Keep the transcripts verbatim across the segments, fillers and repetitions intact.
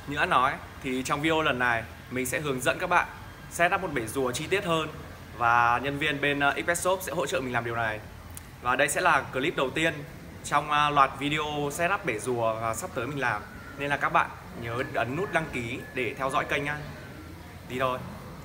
Như đã nói thì trong video lần này mình sẽ hướng dẫn các bạn setup một bể rùa chi tiết hơn, và nhân viên bên Xpetshop sẽ hỗ trợ mình làm điều này. Và đây sẽ là clip đầu tiên trong loạt video setup bể rùa và sắp tới mình làm, nên là các bạn nhớ ấn nút đăng ký để theo dõi kênh nha. Đi thôi.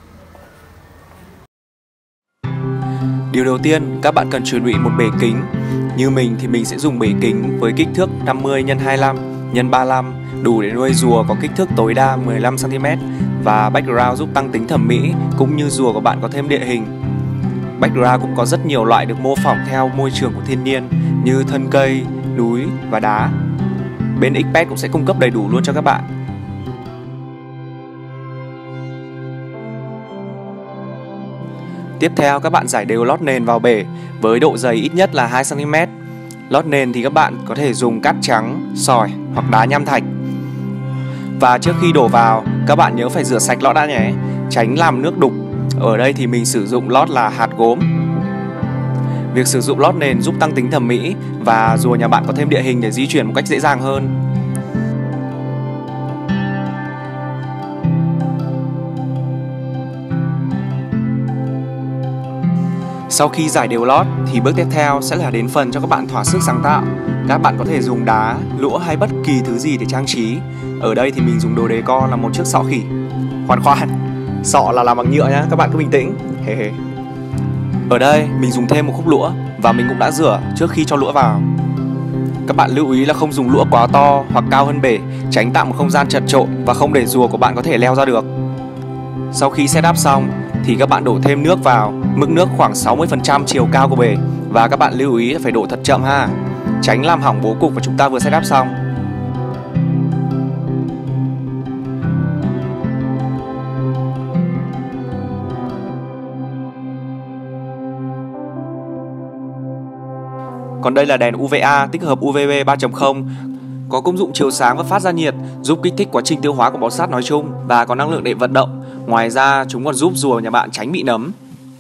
Điều đầu tiên, các bạn cần chuẩn bị một bể kính. Như mình thì mình sẽ dùng bể kính với kích thước năm mươi nhân hai mươi lăm nhân ba mươi lăm, đủ để nuôi rùa có kích thước tối đa mười lăm xăng ti mét, và background giúp tăng tính thẩm mỹ cũng như rùa của bạn có thêm địa hình. Background cũng có rất nhiều loại được mô phỏng theo môi trường của thiên nhiên như thân cây, núi và đá. Bên Xpet cũng sẽ cung cấp đầy đủ luôn cho các bạn. Tiếp theo, các bạn rải đều lót nền vào bể với độ dày ít nhất là hai xăng ti mét. Lót nền thì các bạn có thể dùng cát trắng, sỏi hoặc đá nham thạch. Và trước khi đổ vào, các bạn nhớ phải rửa sạch lót đã nhé, tránh làm nước đục. Ở đây thì mình sử dụng lót là hạt gốm. Việc sử dụng lót nền giúp tăng tính thẩm mỹ và rùa nhà bạn có thêm địa hình để di chuyển một cách dễ dàng hơn. Sau khi rải đều lót thì bước tiếp theo sẽ là đến phần cho các bạn thỏa sức sáng tạo. Các bạn có thể dùng đá, lũa hay bất kỳ thứ gì để trang trí. Ở đây thì mình dùng đồ decor là một chiếc sọ khỉ. Khoan khoan, sọ là làm bằng nhựa nhá, các bạn cứ bình tĩnh. Hề hề. Ở đây mình dùng thêm một khúc lũa và mình cũng đã rửa trước khi cho lũa vào. Các bạn lưu ý là không dùng lũa quá to hoặc cao hơn bể, tránh tạo một không gian chật chội và không để rùa của bạn có thể leo ra được. Sau khi setup xong thì các bạn đổ thêm nước vào, mức nước khoảng sáu mươi phần trăm chiều cao của bể, và các bạn lưu ý là phải đổ thật chậm ha, tránh làm hỏng bố cục mà chúng ta vừa setup xong. Còn đây là đèn u vê a tích hợp u vê bê ba chấm không, có công dụng chiếu sáng và phát ra nhiệt, giúp kích thích quá trình tiêu hóa của bò sát nói chung, và có năng lượng để vận động. Ngoài ra chúng còn giúp rùa nhà bạn tránh bị nấm.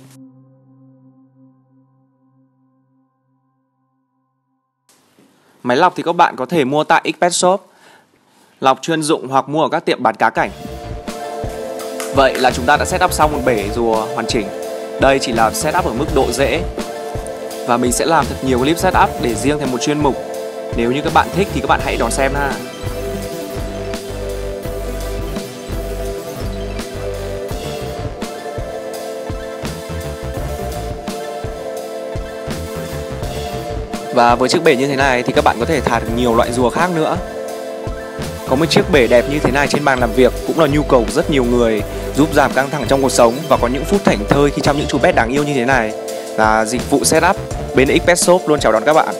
Máy lọc thì các bạn có thể mua tại Xpetshop, lọc chuyên dụng hoặc mua ở các tiệm bán cá cảnh. Vậy là chúng ta đã setup xong một bể rùa hoàn chỉnh. Đây chỉ là setup ở mức độ dễ, và mình sẽ làm thật nhiều clip setup để riêng thành một chuyên mục. Nếu như các bạn thích thì các bạn hãy đón xem ha. Và với chiếc bể như thế này thì các bạn có thể thả được nhiều loại rùa khác nữa. Có một chiếc bể đẹp như thế này trên bàn làm việc cũng là nhu cầu của rất nhiều người, giúp giảm căng thẳng trong cuộc sống và có những phút thảnh thơi khi chăm những chú pet đáng yêu như thế này. Và dịch vụ setup bên Xpetshop luôn chào đón các bạn.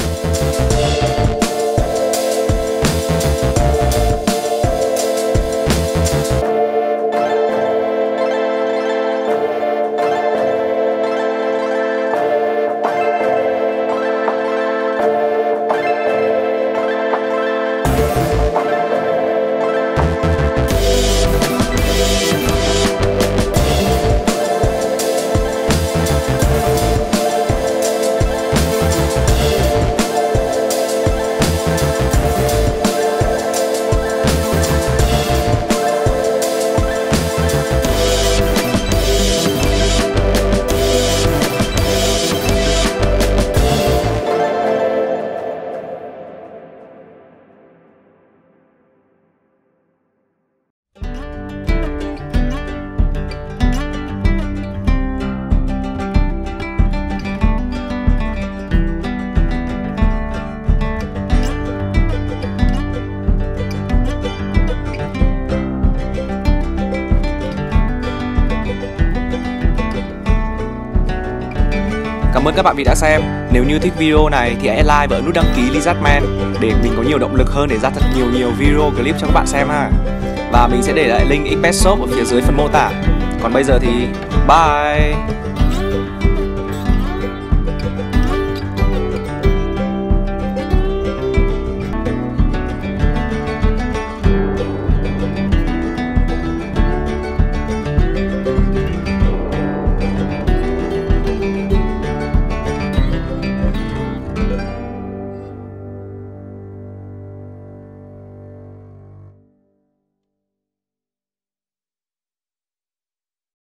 Cảm ơn các bạn vì đã xem. Nếu như thích video này thì hãy like và ấn nút đăng ký Lizardman để mình có nhiều động lực hơn để ra thật nhiều nhiều video clip cho các bạn xem ha. Và mình sẽ để lại link Xpetshop ở phía dưới phần mô tả. Còn bây giờ thì bye.